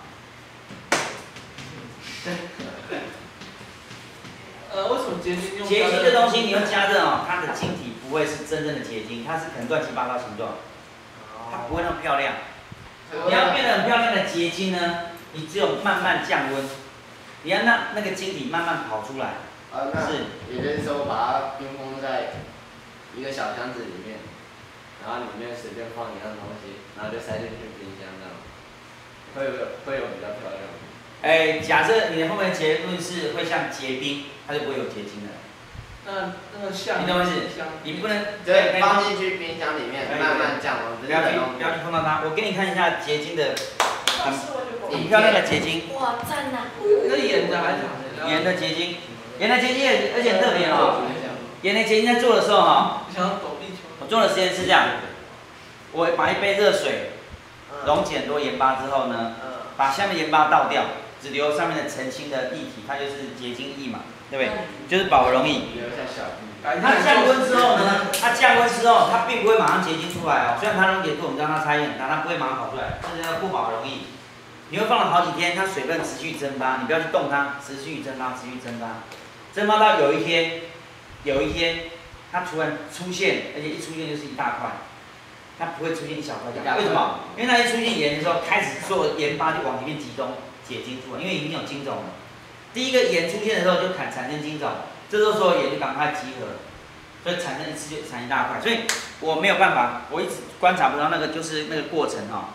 Speaker 4: 呃，为什么结晶用？
Speaker 1: 结晶的东西你用加热哦，它的晶体不会是真正的结晶，它是可能乱七八糟形状，它不会那么漂亮。你要变得很漂亮的结晶呢，你只有慢慢降温，你要让那个晶体慢慢跑出来。
Speaker 2: 啊，那
Speaker 1: 是。
Speaker 2: 也就是说，把它冰封在一个小箱子里面，然后里面随便放一样东西，然后就塞进去冰箱这样，会有会有比较漂亮。
Speaker 1: 哎，假设你的后面结论是会像结冰，它就不会有结晶了。
Speaker 4: 那那个像，
Speaker 1: 你懂我意思？你不能
Speaker 2: 对，放进去冰箱里面慢慢降温，
Speaker 1: 不要去不要去碰到它。我给你看一下结晶的很
Speaker 2: 很
Speaker 1: 漂亮的结晶。
Speaker 3: 哇，赞呐！
Speaker 4: 那盐的还是糖的？
Speaker 1: 盐的结晶，盐的结晶也而且很特别哦。盐的结晶在做的时候哈，
Speaker 4: 想要躲避球。
Speaker 1: 我做的实验是这样，我把一杯热水溶解很多盐巴之后呢，把下面盐巴倒掉，只留上面的澄清的液体，它就是结晶液嘛，对不对？就是保容易。
Speaker 2: 留下小玉。
Speaker 1: 它降温之后呢，它降温之后，它并不会马上结晶出来哦。虽然它溶解度我们让它差异很大，它不会马上跑出来，这叫不保容易。你会放了好几天，它水分持续蒸发，你不要去动它，持续蒸发，持续蒸发，蒸发到有一天，有一天它突然出现，而且一出现就是一大块，它不会出现一小块。为什么？因为它一出现盐的时候，开始所有盐巴就往里面集中结晶出来，因为已经有晶种了。第一个盐出现的时候就产产生晶种，这时候所有盐就赶快集合，所以产生一次就产一大块。所以我没有办法，我一直观察不到那个就是那个过程哈。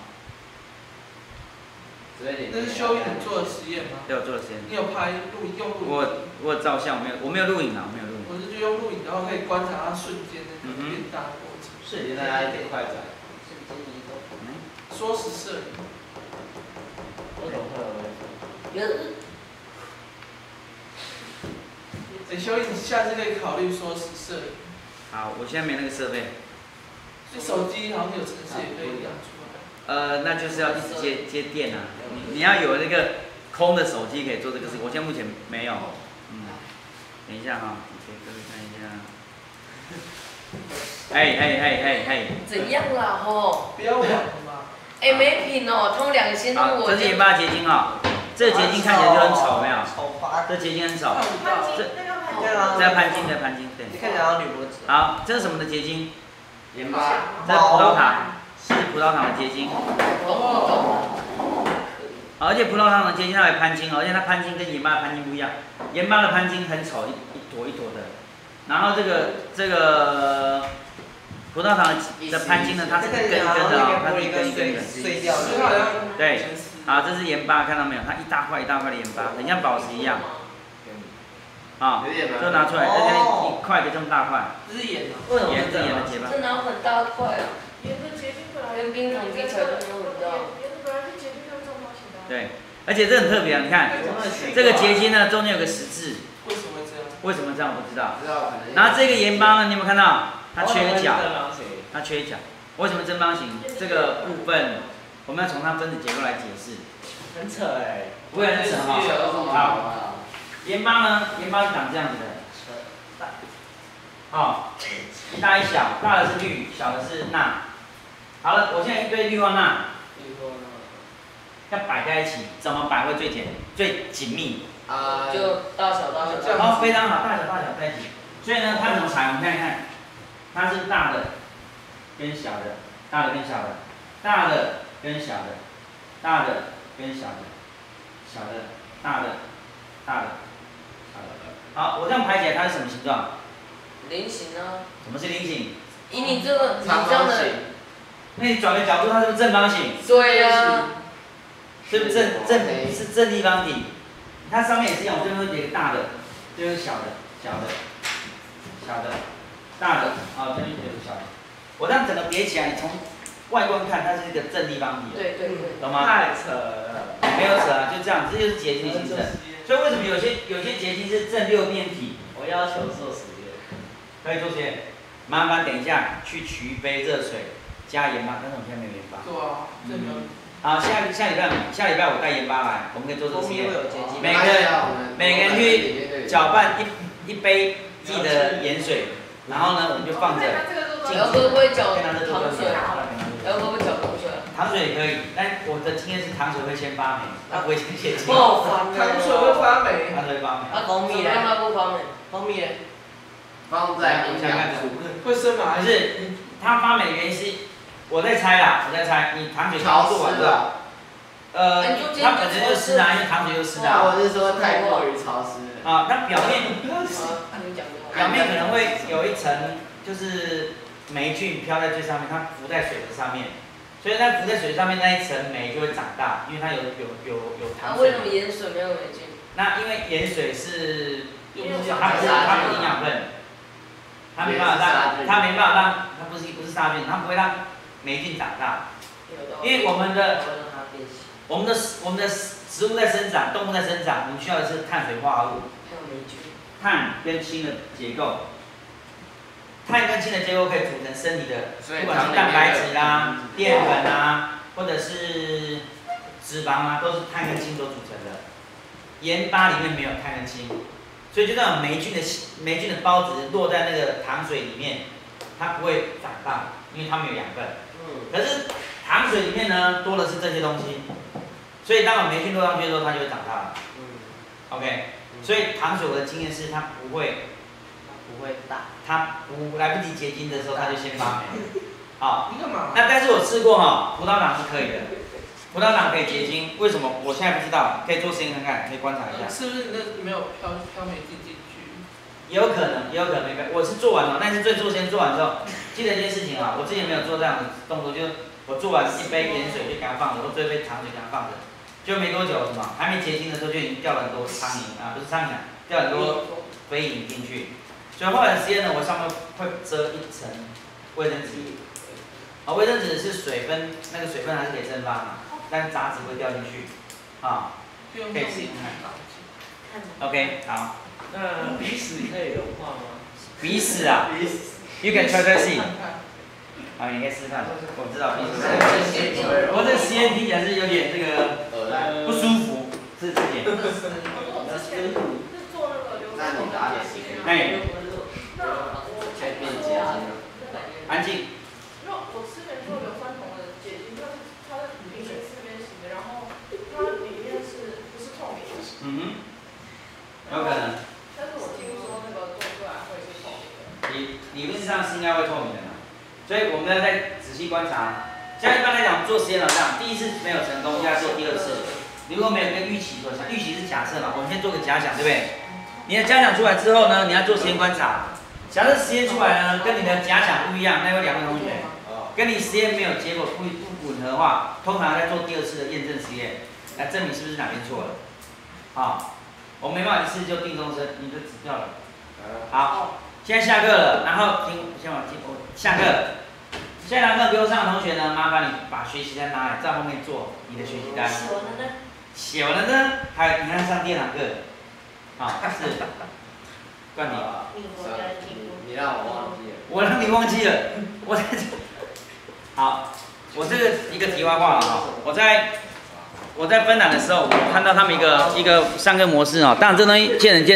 Speaker 2: 这
Speaker 4: 是修影做的实验吗？
Speaker 1: 对，我做的实验。
Speaker 4: 你有拍录影用录影？
Speaker 1: 我我有照相，我没有我没有录影啊，我没有录影。
Speaker 4: 我是就用录影，然后可以观察它瞬间那个变大的过程。
Speaker 2: 瞬间大家一快转。
Speaker 3: 瞬间移动。
Speaker 4: 缩时摄影。
Speaker 2: 我懂了。
Speaker 3: 有。
Speaker 4: 哎，修影，你下次可以考虑缩时摄影。
Speaker 1: 好，我现在没那个设备。
Speaker 4: 就手机好像有程式也可以养出来。
Speaker 1: 呃，那就是要一直接接电啊，你你要有那个空的手机可以做这个事，我现在目前没有。嗯，等一下哈，你给各位看一下。哎哎哎哎哎。
Speaker 3: 怎样啦吼？
Speaker 4: 不要玩了嘛。
Speaker 3: 哎，没品哦，他们两个先弄我。
Speaker 1: 这是盐巴结晶哈，这个结晶看起来就很丑，没有？
Speaker 6: 丑发。
Speaker 1: 这结晶很丑。
Speaker 5: 这
Speaker 1: 这要潘金的潘金，对。
Speaker 6: 你看起来像女脖子。
Speaker 1: 好，这是什么的结晶？
Speaker 2: 盐巴。
Speaker 1: 这是葡萄糖。是葡萄糖的结晶，而且葡萄糖的结晶它有潘金哦，而且它潘金跟盐巴的潘金不一样，盐巴的潘金很丑，一一坨一坨的，然后这个这个葡萄糖的潘金呢，它是一根一根的哦，它是一根一根的，
Speaker 6: 碎掉的。
Speaker 1: 对，好，这是盐巴，看到没有？它一大块一大块的盐巴，很像宝石一样。啊，就拿出来，这边一块的这么大块。
Speaker 4: 这是盐啊。
Speaker 1: 盐是盐的结巴。
Speaker 3: 这哪有很大块啊？
Speaker 5: 盐的结晶本来
Speaker 3: 跟冰桶比起来就没有很大。
Speaker 5: 盐本来是结晶要重方形的。
Speaker 1: 对，而且这很特别啊！你看，这个结晶呢中间有个十字。
Speaker 4: 为什么会这样？
Speaker 1: 为什么这样我不知道。
Speaker 2: 知道可能。
Speaker 1: 然后这个盐巴呢，你有没有看到？它缺角。它缺角。为什么正方形？这个部分我们要从它分子结构来解释。
Speaker 6: 很扯哎。
Speaker 1: 不会很扯哈。好。盐巴呢？盐巴是长这样子的。好，一大一小，大的是氯，小的是钠。好了，我现在一堆氯化钠，要摆在一起，怎么摆会最简最紧密？
Speaker 2: 啊。
Speaker 3: 就大小大小。
Speaker 1: 哦，非常好，大小大小在一起。所以呢，它怎么摆？我们看一看，它是大的跟小的，大的跟小的，大的跟小的，大的跟小的， 小的、大的、大的、小的。好，我这样排起来，它是什么形状？
Speaker 3: 菱形啊。
Speaker 1: 什么是菱形？
Speaker 3: 以你这个你这样的，
Speaker 1: 那你转个角度，它是不是正方形？
Speaker 3: 对呀。
Speaker 1: 是不是正正是正立方体？它上面也是一样，我这边会叠个大的，这边是小的、小的、小的、大的，啊，这边就是小的。我这样整个叠起来，你从外观看，它是一个正立方体。
Speaker 3: 对对对。
Speaker 1: 懂吗？
Speaker 6: 太扯了。
Speaker 1: 没有扯啊，就这样，这就是结晶形成。所以为什么有些有些结晶是正六面体？
Speaker 6: 我要求做实验。
Speaker 1: 可以做实验。麻烦等一下去取一杯热水，加盐巴，但是我们现在没有盐巴。
Speaker 4: 对啊，这没有。
Speaker 1: 好，下下礼拜下礼拜我带盐巴来，我们可以做这个实验。每个
Speaker 2: 人
Speaker 1: 每个人去搅拌一一杯自己的盐水，然后呢我们就放着。
Speaker 3: 然后会不会搅糖水？然后会不会搅糖水？
Speaker 1: 糖水也可以，但我的经验是糖水会先发霉，它不会先结晶。
Speaker 3: 爆烦
Speaker 4: 糖水会发霉。
Speaker 1: 糖水会发霉。
Speaker 3: 啊，蜂蜜嘞？让它不发霉。蜂蜜嘞？
Speaker 2: 放在冰箱煮。
Speaker 4: 会生蚂蚁。
Speaker 1: 不是，它发霉的原因是，我在猜啦，我在猜，你糖水刚做完的。呃，它本身就湿啊，因为糖水就湿啊。
Speaker 2: 我是说太过于潮湿了。
Speaker 1: 啊，那表面表面可能会有一层就是霉菌飘在最上面，它浮在水的上面，所以它浮在水上面那一层霉就会长大，因为它有有有有糖水。
Speaker 3: 为什么盐水没有霉菌？
Speaker 1: 那因为盐水是它不是它不是营养分，它没办法让它没办法让它不是不是杀菌，它不会让霉菌长大，因为我们的我们的我们的植物在生长，动物在生长，我们需要的是碳水化合物。碳跟氢的结构，碳跟氢的结构可以组成身体的，不管是蛋白质啦、淀粉啊，或者是脂肪啊，都是碳跟氢所组成的。盐巴里面没有碳跟氢，所以就那种霉菌的霉菌的孢子落在那个糖水里面，它不会长大，因为它没有养分。可是糖水里面呢，多的是这些东西，所以当有霉菌落上去的时候，它就会长大了。OK。所以糖水我的经验是它不会，
Speaker 3: 不会大，
Speaker 1: 它不来不及结晶的时候它就先发霉。好，
Speaker 4: 你干嘛？
Speaker 1: 那但是我试过哈，葡萄糖是可以的，葡萄糖可以结晶，为什么？我现在不知道，可以做实验看看，可以观察一下。
Speaker 4: 是不是你那没有飘飘霉进进去？
Speaker 1: 也有可能，也有可能没被。我是做完了，但是最做先做完之后，记得一件事情啊，我之前没有做这样的动作，就是我做完一杯盐水就给它放着，或做一杯糖水给它放着。就没多久，什么还没结晶的时候就已经掉了很多苍蝇啊，不是苍蝇，掉很多飞蝇进去。所以后来的实验呢，我上面会遮一层卫生纸。啊，卫生纸是水分，那个水分还是可以蒸发嘛，但是杂质会掉进去。啊，可以试试看。OK， 好。
Speaker 6: 那鼻屎可以融化吗？
Speaker 1: 鼻屎啊 ？You can try to see。啊，你可以试试看，我知道鼻屎。我这个实验听起来是有点这个不舒服，是这点。
Speaker 5: 我之前是做那个流酸桶的解析，
Speaker 1: 哎。
Speaker 5: 那我
Speaker 2: 先变结晶。
Speaker 1: 安静。
Speaker 5: 因为我之前做硫酸铜的解晶，就是它是平行四边形的，然后它里面是不是透明的？
Speaker 1: 嗯哼。有可能。
Speaker 5: 但是我听说那个做出来会是透明的。
Speaker 1: 理理论上是应该会透明的。所以我们要再仔细观察。像一般来讲，做实验老这样，第一次没有成功，就要做第二次。如果没有跟预期所想，预期是假设嘛，我们先做个假想，对不对？你的假想出来之后呢，你要做实验观察。假设实验出来呢，跟你的假想不一样，那有两位同学，跟你实验没有结果不不吻合的话，通常再做第二次的验证实验，来证明是不是哪边错了。好，我没办法一次就定终身，你就指掉了。好。现在下课了，然后听，先往听，我下课。下堂课不用上的同学呢，麻烦你把学习单拿来，在后面做你的学习单。
Speaker 3: 写完了呢？
Speaker 1: 写完了呢？还有你看上第二堂课，好是，冠你。
Speaker 2: 你让我忘记了。
Speaker 1: 我让你忘记了，我在这。好，我这个一个题外话了哈，我在我在分享的时候，我看到他们一个一个上课模式哦，当然这东西见仁见智。